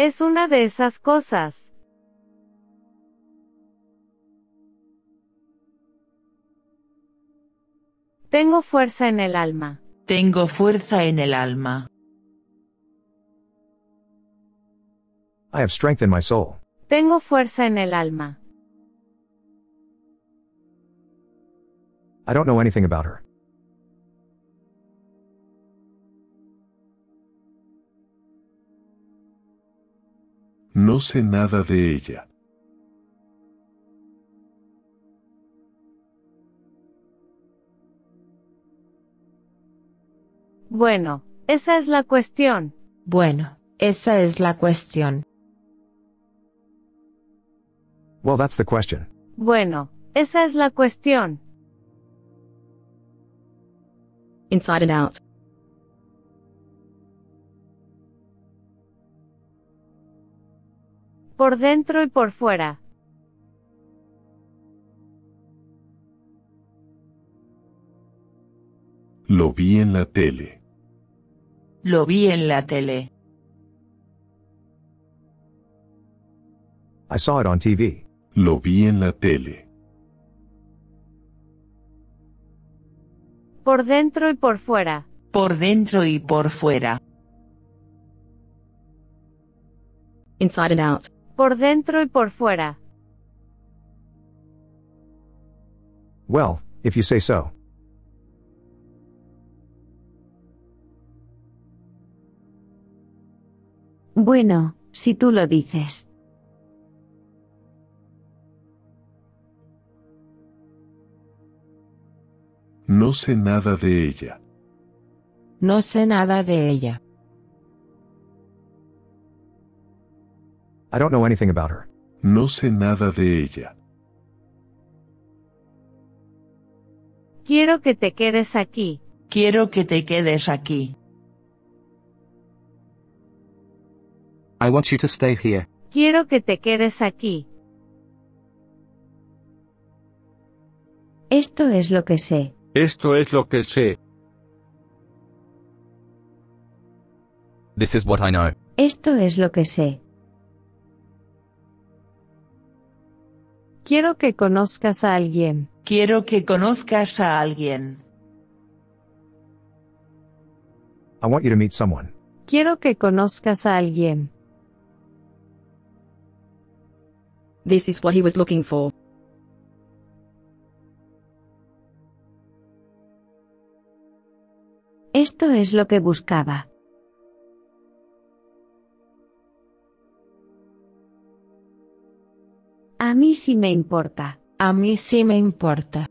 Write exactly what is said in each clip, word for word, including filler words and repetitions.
Es una de esas cosas. Tengo fuerza en el alma. Tengo fuerza en el alma. I have strength in my soul. Tengo fuerza en el alma. I don't know anything about her. No sé nada de ella. Bueno, esa es la cuestión. Bueno, esa es la cuestión. Well, that's the question. Bueno, esa es la cuestión. Inside and out. Por dentro y por fuera. Lo vi en la tele. Lo vi en la tele. I saw it on T V. Lo vi en la tele. Por dentro y por fuera. Por dentro y por fuera. Inside and out. Por dentro y por fuera. Well, if you say so. Bueno, si tú lo dices. No sé nada de ella. No sé nada de ella. I don't know anything about her. No sé nada de ella. Quiero que te quedes aquí. Quiero que te quedes aquí. I want you to stay here. Quiero que te quedes aquí. Esto es lo que sé. Esto es lo que sé. This is what I know. Esto es lo que sé. Quiero que conozcas a alguien. Quiero que conozcas a alguien. I want you to meet someone. Quiero que conozcas a alguien. This is what he was looking for. Esto es lo que buscaba. A mí sí me importa. A mí sí me importa.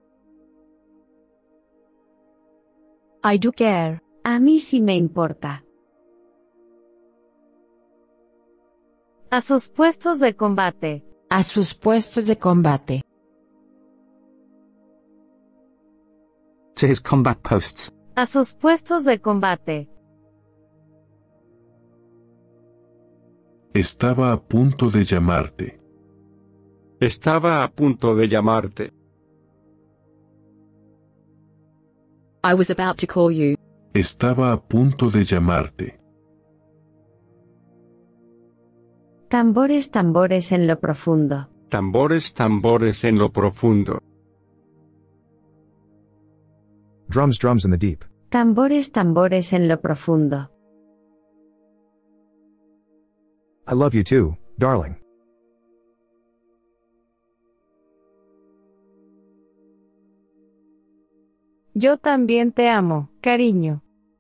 I do care. A mí sí me importa. A sus puestos de combate. A sus puestos de combate. To his combat posts. A sus puestos de combate. Estaba a punto de llamarte. Estaba a punto de llamarte. I was about to call you. Estaba a punto de llamarte. Tambores, tambores en lo profundo. Tambores, tambores en lo profundo. Drums, drums in the deep. Tambores, tambores en lo profundo. I love you too, darling. Yo también te amo, cariño.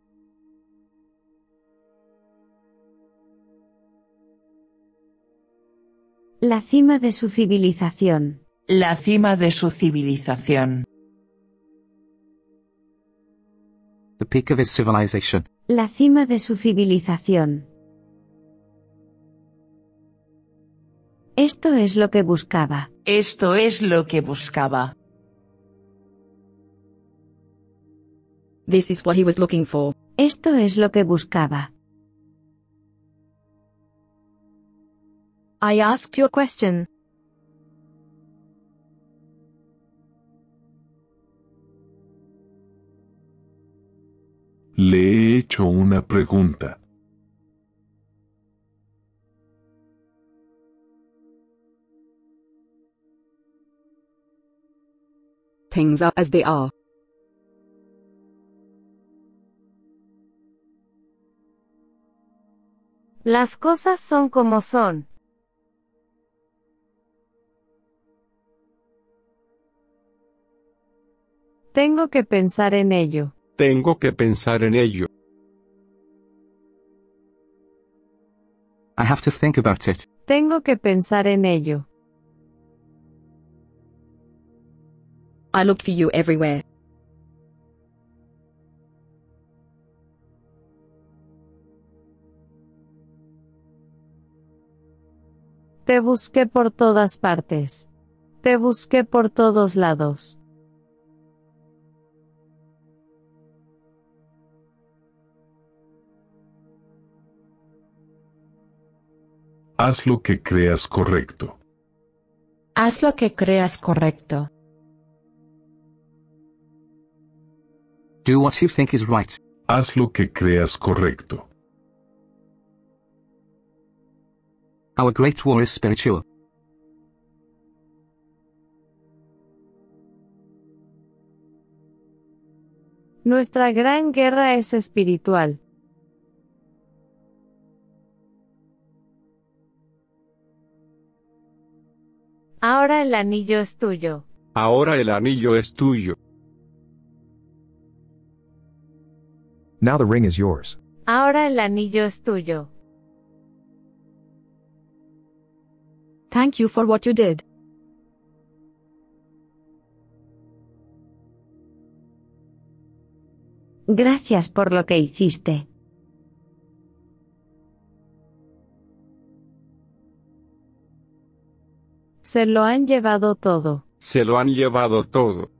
La cima de su civilización. La cima de su civilización. The peak of his civilization. La cima de su civilización. Esto es lo que buscaba. Esto es lo que buscaba. This is what he was looking for. Esto es lo que buscaba. I asked you a question. Le he hecho una pregunta. things are as they are. Las cosas son como son. Tengo que pensar en ello. Tengo que pensar en ello. I have to think about it. Tengo que pensar en ello. I looked for you everywhere. Te busqué por todas partes. Te busqué por todos lados. Haz lo que creas correcto. Haz lo que creas correcto. Do what you think is right. Haz lo que creas correcto. Our great war is spiritual. Nuestra gran guerra es espiritual. Ahora el anillo es tuyo. Ahora el anillo es tuyo. Now the ring is yours. Ahora el anillo es tuyo. Thank you for what you did. Gracias por lo que hiciste. Se lo han llevado todo. Se lo han llevado todo.